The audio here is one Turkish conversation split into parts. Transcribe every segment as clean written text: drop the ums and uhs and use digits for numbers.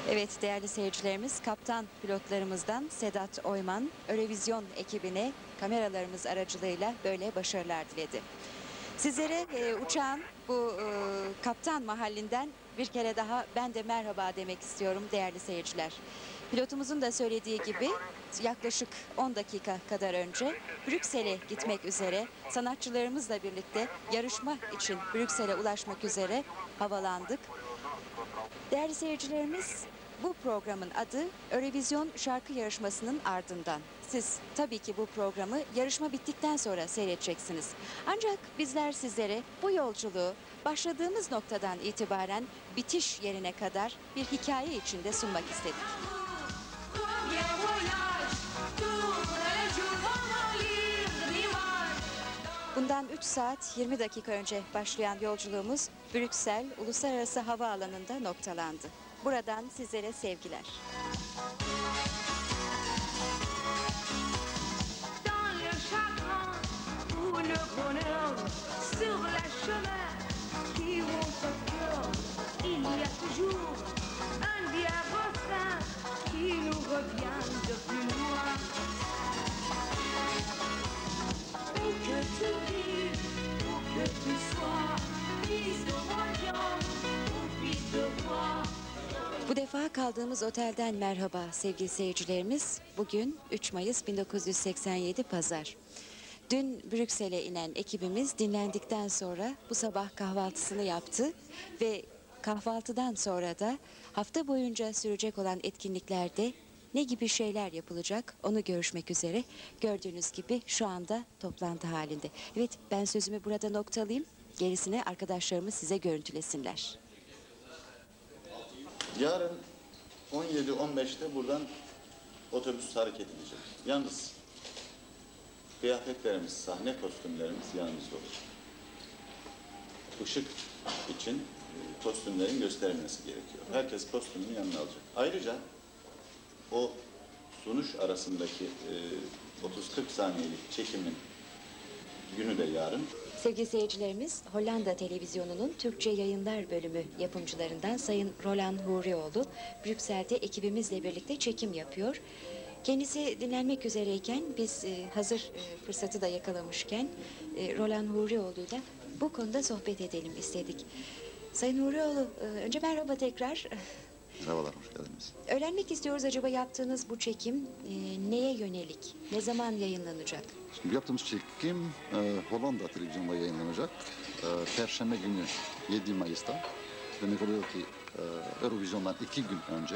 Evet değerli seyircilerimiz, kaptan pilotlarımızdan Sedat Oyman, Eurovision ekibine kameralarımız aracılığıyla böyle başarılar diledi. Sizlere uçağın bu kaptan mahallinden bir kere daha ben de merhaba demek istiyorum değerli seyirciler. Pilotumuzun da söylediği gibi yaklaşık 10 dakika kadar önce Brüksel'e gitmek üzere sanatçılarımızla birlikte yarışma için Brüksel'e ulaşmak üzere havalandık. Değerli seyircilerimiz, bu programın adı Eurovision şarkı yarışmasının ardından. Siz tabii ki bu programı yarışma bittikten sonra seyredeceksiniz. Ancak bizler sizlere bu yolculuğu başladığımız noktadan itibaren bitiş yerine kadar bir hikaye içinde sunmak istedik. Bundan 3 saat 20 dakika önce başlayan yolculuğumuz Brüksel Uluslararası Havaalanı'nda noktalandı. Buradan sizlere sevgiler. Bu defa kaldığımız otelden merhaba sevgili seyircilerimiz. Bugün 3 Mayıs 1987 Pazar. Dün Brüksel'e inen ekibimiz dinlendikten sonra bu sabah kahvaltısını yaptı ve kahvaltıdan sonra da hafta boyunca sürecek olan etkinliklerde ne gibi şeyler yapılacak onu görüşmek üzere. Gördüğünüz gibi şu anda toplantı halinde. Evet, ben sözümü burada noktalayayım. Gerisini arkadaşlarımız size görüntülesinler. Yarın 17-15'te buradan otobüs hareket edecek. Yalnız kıyafetlerimiz, sahne kostümlerimiz yanımızda olacak. Işık için kostümlerin gösterilmesi gerekiyor. Herkes kostümünü yanına alacak. Ayrıca o sunuş arasındaki 30-40 saniyelik çekimin günü de yarın. Sevgili seyircilerimiz, Hollanda Televizyonu'nun Türkçe yayınlar bölümü yapımcılarından Sayın Roland Hurioğlu, Brüksel'de ekibimizle birlikte çekim yapıyor. Kendisi dinlenmek üzereyken biz hazır fırsatı da yakalamışken Roland Hurioğlu'yla bu konuda sohbet edelim istedik. Sayın Hurioğlu, önce merhaba tekrar. Merhabalar, hoş geldiniz. Öğrenmek istiyoruz, acaba yaptığınız bu çekim neye yönelik, ne zaman yayınlanacak? Şimdi yaptığımız çekim Hollanda televizyonda yayınlanacak. Perşembe günü 7 Mayıs'ta. Demek oluyor ki Eurovision'dan 2 gün önce.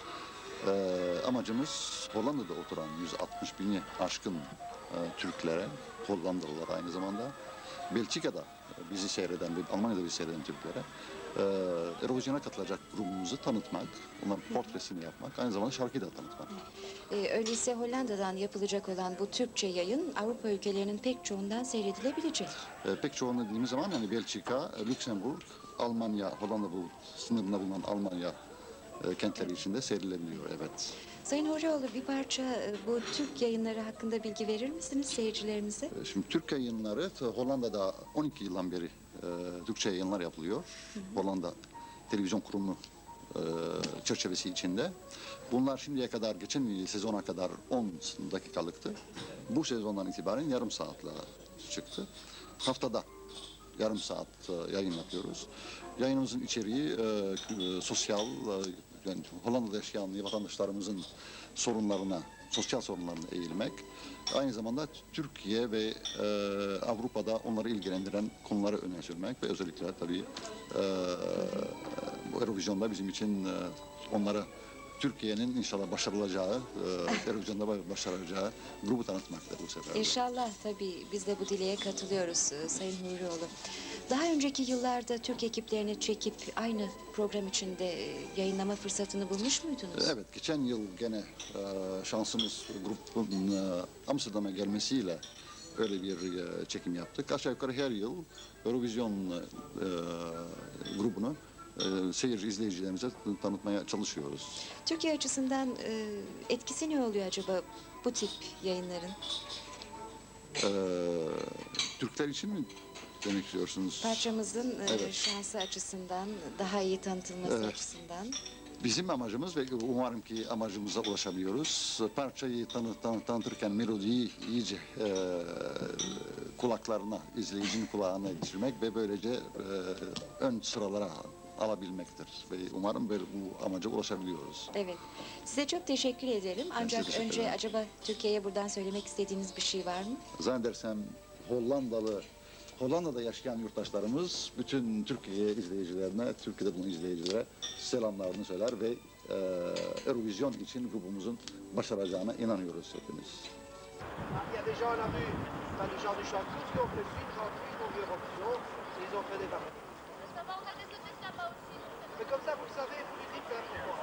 Amacımız Hollanda'da oturan 160 bini aşkın Türklere, Hollandalılara aynı zamanda, Belçika'da bizi seyreden, Almanya'da bizi seyreden Türklere Eurovision'a katılacak grubumuzu tanıtmak, onların portresini yapmak, aynı zamanda şarkıyı da tanıtmak. Öyleyse Hollanda'dan yapılacak olan bu Türkçe yayın Avrupa ülkelerinin pek çoğundan seyredilebilecek. Pek çoğunu dediğimiz zaman hani Belçika, Lüksemburg, Almanya, Hollanda bu sınırında bulunan Almanya kentleri içinde seyredilebiliyor, evet. Sayın Hurioğlu, bir parça bu Türk yayınları hakkında bilgi verir misiniz seyircilerimize? Şimdi Türk yayınları Hollanda'da 12 yıldan beri Türkçe yayınlar yapılıyor. Hollanda Televizyon Kurumu çerçevesi içinde. Bunlar şimdiye kadar, geçen sezona kadar 10 dakikalıktı. Bu sezondan itibaren yarım saatle çıktı. Haftada yarım saat yayın yapıyoruz. Yayınımızın içeriği sosyal, yani Hollanda'da yaşayan vatandaşlarımızın sorunlarına, sosyal sorunlarına eğilmek. Aynı zamanda Türkiye ve Avrupa'da onları ilgilendiren konuları öne sürmek ve özellikle tabii bu Eurovision'da bizim için onlara Türkiye'nin inşallah başarılacağı, Eurovision'da başaracağı grubu tanıtmaktır bu sefer. İnşallah, tabii biz de bu dileğe katılıyoruz Sayın Hurioğlu. Daha önceki yıllarda Türk ekiplerini çekip aynı program içinde yayınlama fırsatını bulmuş muydunuz? Evet, geçen yıl gene şansımız grubun Amsterdam'a gelmesiyle öyle bir çekim yaptık. Aşağı yukarı her yıl Eurovision grubunu seyirci izleyicilerimize tanıtmaya çalışıyoruz. Türkiye açısından etkisi ne oluyor acaba bu tip yayınların? Türkler için mi demek istiyorsunuz? Parçamızın Evet. şansı açısından, daha iyi tanıtılması Evet. açısından. Bizim amacımız ve umarım ki amacımıza ulaşabiliyoruz. Parçayı tanıtırken melodiyi iyice kulaklarına, izleyicinin kulağına geçirmek ve böylece ön sıralara alabilmektir. Ve umarım böyle bu amaca ulaşabiliyoruz. Evet. Size çok teşekkür ederim. Ancak teşekkür önce ederim. acaba Türkiye'ye buradan söylemek istediğiniz bir şey var mı? Zannedersem Hollanda'da yaşayan yurttaşlarımız bütün Türkiye izleyicilerine, Türkiye'de bulunan izleyicilere selamlarını söyler ve Eurovision için grubumuzun başaracağına inanıyoruz hepimiz. Il y a des gens à la rue, pas des gens du chanteuse qui ont fait une chanteuse, ils ont vu Eurovision, ils ont fait des barres. Ça va, on a des hôtesses là-bas aussi. Mais comme ça, vous le savez, vous lui dites, c'est moi.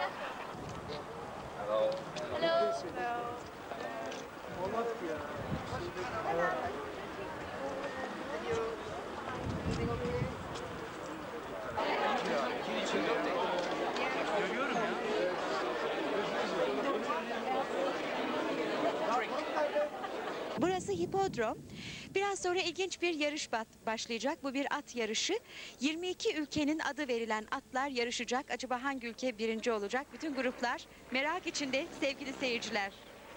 Burası hipodrom. Biraz sonra ilginç bir yarış başlayacak. Bu bir at yarışı. 22 ülkenin adı verilen atlar yarışacak. Acaba hangi ülke birinci olacak? Bütün gruplar merak içinde sevgili seyirciler.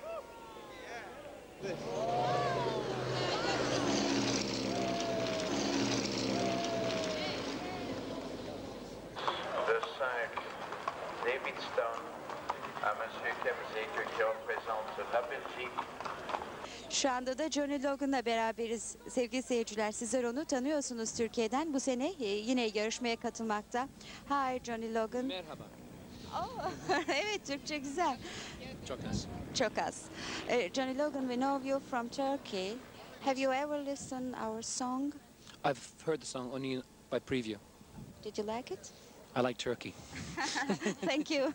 De 5, David Stone à Monsieur Kemzik qui représente la Belgique. Şu anda da Johnny Logan'la beraberiz. Sevgili seyirciler, sizler onu tanıyorsunuz Türkiye'den. Bu sene yine yarışmaya katılmakta. Hi Johnny Logan. Merhaba. Oh, evet, Türkçe güzel. Çok az. Çok az. Johnny Logan, we know you from Turkey. Have you ever listened our song? I've heard the song only by preview. Did you like it? I like Turkey. Thank you.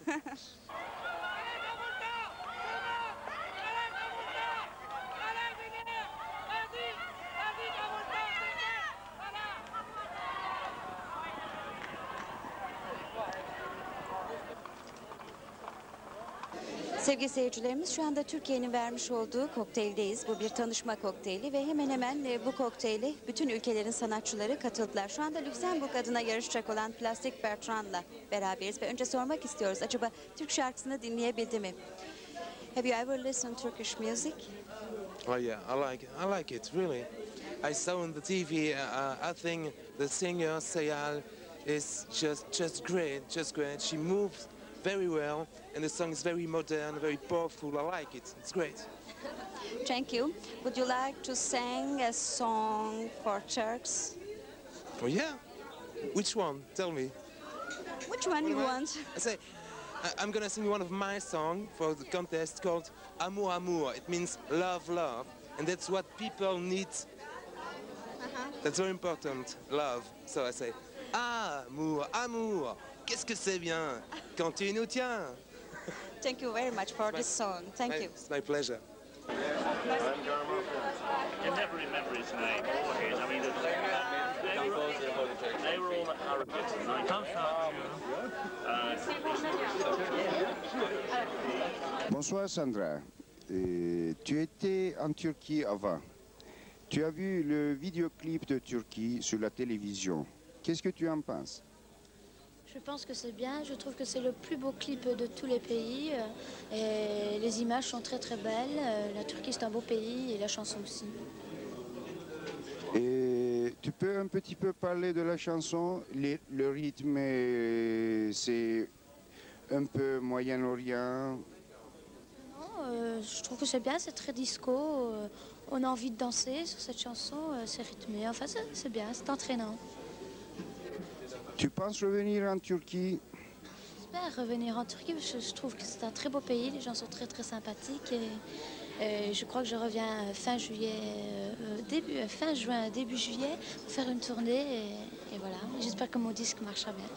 Sevgili seyircilerimiz, şu anda Türkiye'nin vermiş olduğu kokteyldeyiz. Bu bir tanışma kokteyli ve hemen hemen bu kokteyle bütün ülkelerin sanatçıları katıldılar. Şu anda Lüksemburg adına yarışacak olan Plastik Bertrand'la beraberiz ve önce sormak istiyoruz. Acaba Türk şarkısını dinleyebildi mi? Have you ever listened to Turkish music? Oh yeah, I like it really. I saw on the TV. I think the singer Sayal is just great. She moves very well, and the song is very modern, very powerful. I like it. It's great. Thank you. Would you like to sing a song for Turks? Oh yeah. Which one? Tell me. Which one you want? I say, I'm gonna sing one of my songs for the contest called Amour Amour. It means love, love, and that's what people need. That's very important, love. So I say, amour, amour, qu'est-ce que c'est bien quand tu nous tiens. Thank you very much for this song. Thank you. It's my pleasure. You never remember his name or his. I mean, they were all arrogant and Bonsoir Sandra. Tu étais en Turquie avant. Tu as vu le vidéoclip de Turquie sur la télévision. Qu'est-ce que tu en penses? Je pense que c'est bien. Je trouve que c'est le plus beau clip de tous les pays. Et les images sont très très belles. La Turquie c'est un beau pays et la chanson aussi. Et tu peux un petit peu parler de la chanson? Le rythme, c'est un peu Moyen-Orient. Je trouve que c'est bien, c'est très disco. On a envie de danser sur cette chanson, c'est rythmé. Enfin, c'est bien, c'est entraînant. Tu penses revenir en Turquie? J'espère revenir en Turquie parce que je trouve que c'est un très beau pays. Les gens sont très très sympathiques. Et je crois que je reviens fin juin, début juillet pour faire une tournée. Et voilà, j'espère que mon disque marchera bien.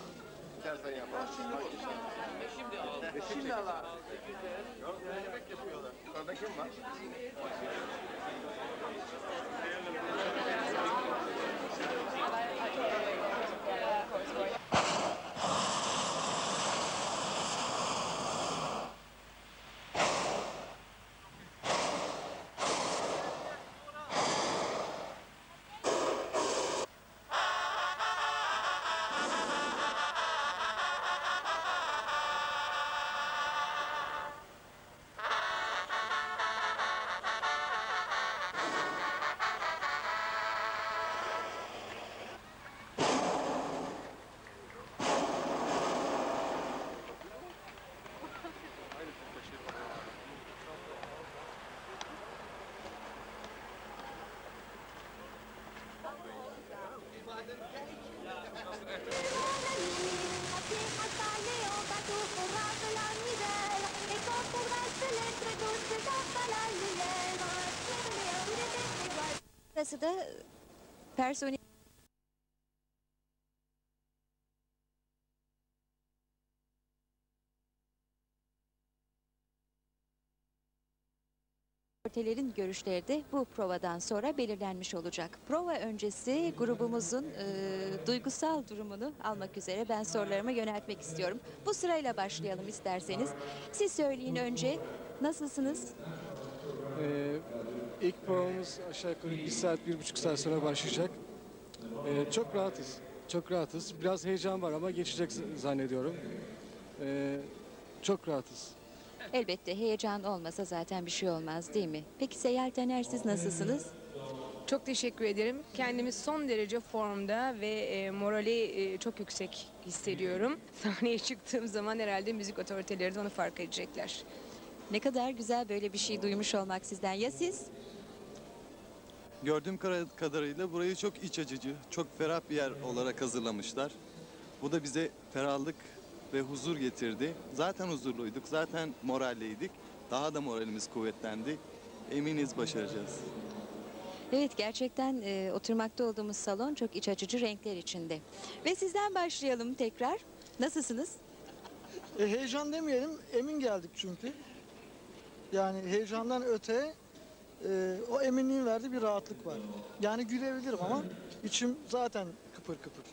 Burası da personel Otellerin görüşleri de bu provadan sonra belirlenmiş olacak. Prova öncesi grubumuzun duygusal durumunu almak üzere ben sorularımı yöneltmek istiyorum. Bu sırayla başlayalım isterseniz. Siz söyleyin önce. Nasılsınız? İlk provamız aşağı yukarı 1 saat, 1,5 saat sonra başlayacak. Çok rahatız. Çok rahatız. Biraz heyecan var ama geçecek zannediyorum. Çok rahatız. Elbette heyecan olmasa zaten bir şey olmaz değil mi? Peki Seyyal Taner, siz nasılsınız? Çok teşekkür ederim. Kendimi son derece formda ve morali çok yüksek hissediyorum. Sahneye çıktığım zaman herhalde müzik otoriteleri de onu fark edecekler. Ne kadar güzel böyle bir şey duymuş olmak sizden. Ya siz? Gördüğüm kadarıyla burayı çok iç açıcı, çok ferah bir yer olarak hazırlamışlar. Bu da bize ferahlık ve huzur getirdi. Zaten huzurluyduk, zaten moralliydik. Daha da moralimiz kuvvetlendi. Eminiz başaracağız. Evet, gerçekten oturmakta olduğumuz salon çok iç açıcı renkler içinde. Ve sizden başlayalım tekrar. Nasılsınız? Heyecan demeyelim, emin geldik çünkü. Yani heyecandan öte o eminliğin verdiği bir rahatlık var. Yani gülebilirim ama içim zaten kıpır kıpır.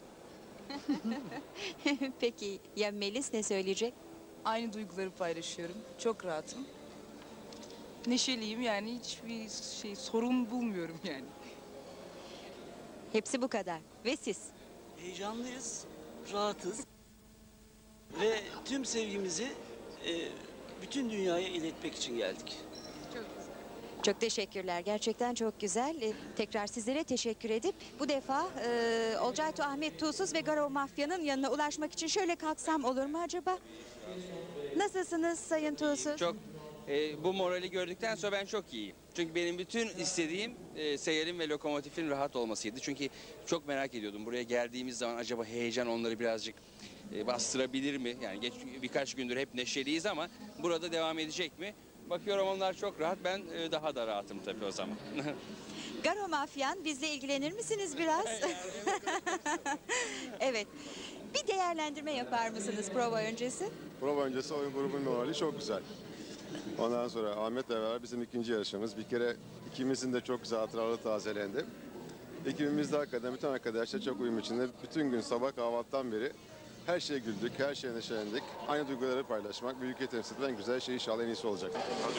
Peki ya Melis ne söyleyecek? Aynı duyguları paylaşıyorum. Çok rahatım. Neşeliyim, yani hiçbir sorun bulmuyorum yani. Hepsi bu kadar. Ve siz? Heyecanlıyız, rahatız ve tüm sevgimizi bütün dünyaya iletmek için geldik. Çok teşekkürler. Gerçekten çok güzel. Tekrar sizlere teşekkür edip bu defa Olcayto Ahmet Tuğsuz ve Garo Mafya'nın yanına ulaşmak için şöyle kalksam olur mu acaba? Nasılsınız Sayın Tuğsuz? Çok. Bu morali gördükten sonra ben çok iyiyim. Çünkü benim bütün istediğim Seyyal'in ve Lokomotif'in rahat olmasıydı. Çünkü çok merak ediyordum. Buraya geldiğimiz zaman acaba heyecan onları birazcık bastırabilir mi? Yani birkaç gündür hep neşeliyiz ama burada devam edecek mi? Bakıyorum onlar çok rahat. Ben daha da rahatım tabii o zaman. Garo Mafyan, bizle ilgilenir misiniz biraz? Evet. Bir değerlendirme yapar mısınız prova öncesi? Prova öncesi oyun grubunun morali çok güzel. Ondan sonra Ahmet'le beraber bizim ikinci yarışımız. Bir kere ikimizin de çok güzel hatıraları tazelendi. Ekibimiz de hakikaten bütün arkadaşlar çok uyum içinde. Bütün gün sabah kahvaltıdan beri her şeye güldük, her şeye neşelendik. Aynı duyguları paylaşmak, büyük temsil eden güzel şey inşallah en iyisi olacak.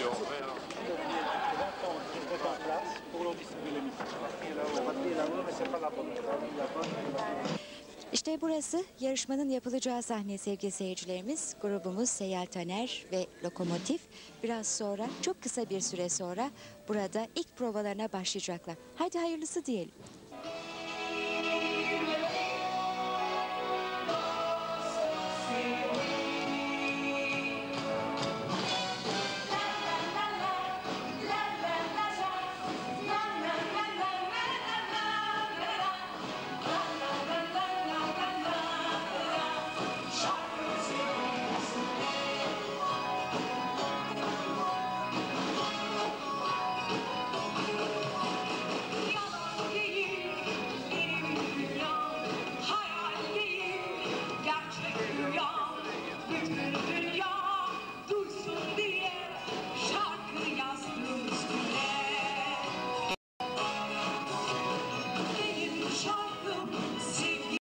İşte burası yarışmanın yapılacağı sahne sevgili seyircilerimiz. Grubumuz Seyyal Taner ve Lokomotif biraz sonra, çok kısa bir süre sonra burada ilk provalarına başlayacaklar. Hadi hayırlısı diyelim.